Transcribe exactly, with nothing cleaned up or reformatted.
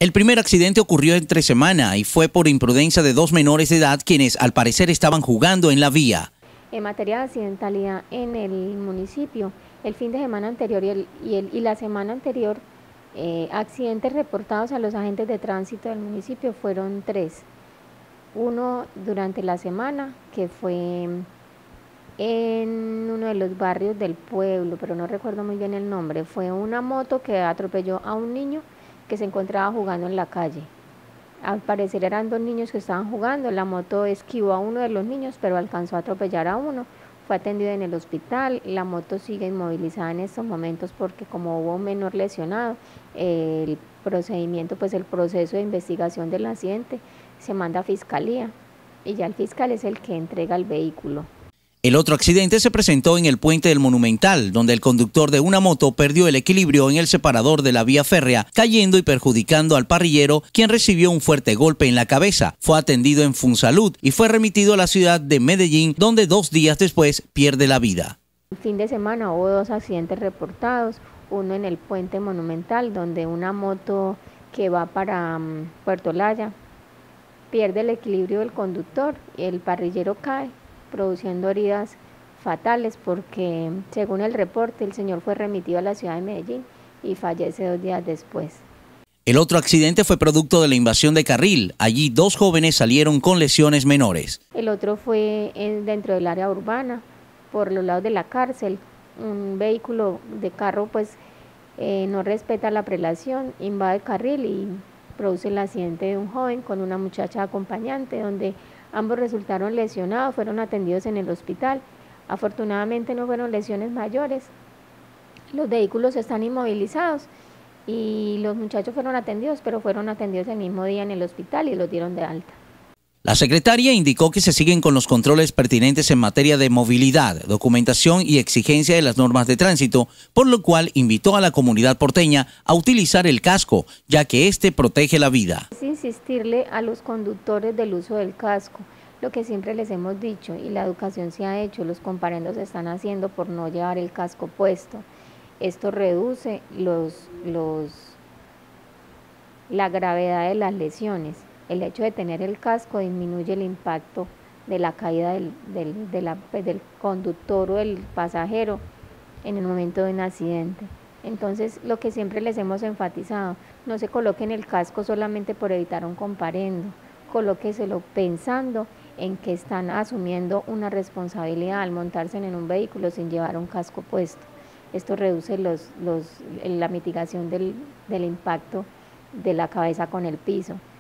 El primer accidente ocurrió entre semana y fue por imprudencia de dos menores de edad quienes al parecer estaban jugando en la vía. En materia de accidentalidad en el municipio, el fin de semana anterior y, el, y, el, y la semana anterior, eh, accidentes reportados a los agentes de tránsito del municipio fueron tres. Uno durante la semana, que fue en uno de los barrios del pueblo, pero no recuerdo muy bien el nombre. Fue una moto que atropelló a un niño que se encontraba jugando en la calle. Al parecer eran dos niños que estaban jugando, la moto esquivó a uno de los niños, pero alcanzó a atropellar a uno. Fue atendido en el hospital, la moto sigue inmovilizada en estos momentos porque como hubo un menor lesionado, el procedimiento, pues el proceso de investigación del accidente se manda a fiscalía y ya el fiscal es el que entrega el vehículo. El otro accidente se presentó en el puente del Monumental, donde el conductor de una moto perdió el equilibrio en el separador de la vía férrea, cayendo y perjudicando al parrillero, quien recibió un fuerte golpe en la cabeza. Fue atendido en Funsalud y fue remitido a la ciudad de Medellín, donde dos días después pierde la vida. El fin de semana hubo dos accidentes reportados, uno en el puente Monumental, donde una moto que va para um, Puerto Laya pierde el equilibrio del conductor y el parrillero cae, produciendo heridas fatales porque, según el reporte, el señor fue remitido a la ciudad de Medellín y fallece dos días después. El otro accidente fue producto de la invasión de carril. Allí dos jóvenes salieron con lesiones menores. El otro fue dentro del área urbana, por los lados de la cárcel. Un vehículo de carro pues eh, no respeta la prelación, invade el carril y produce el accidente de un joven con una muchacha acompañante, donde ambos resultaron lesionados, fueron atendidos en el hospital. Afortunadamente no fueron lesiones mayores. Los vehículos están inmovilizados y los muchachos fueron atendidos, pero fueron atendidos el mismo día en el hospital y los dieron de alta. La secretaria indicó que se siguen con los controles pertinentes en materia de movilidad, documentación y exigencia de las normas de tránsito, por lo cual invitó a la comunidad porteña a utilizar el casco, ya que este protege la vida. Es insistirle a los conductores del uso del casco, lo que siempre les hemos dicho, y la educación se ha hecho, los comparendos se están haciendo por no llevar el casco puesto. Esto reduce los, los, la gravedad de las lesiones. El hecho de tener el casco disminuye el impacto de la caída del, del, de la, pues del conductor o del pasajero en el momento de un accidente. Entonces, lo que siempre les hemos enfatizado, no se coloquen el casco solamente por evitar un comparendo, colóqueselo pensando en que están asumiendo una responsabilidad al montarse en un vehículo sin llevar un casco puesto. Esto reduce los, los, la mitigación del, del impacto de la cabeza con el piso.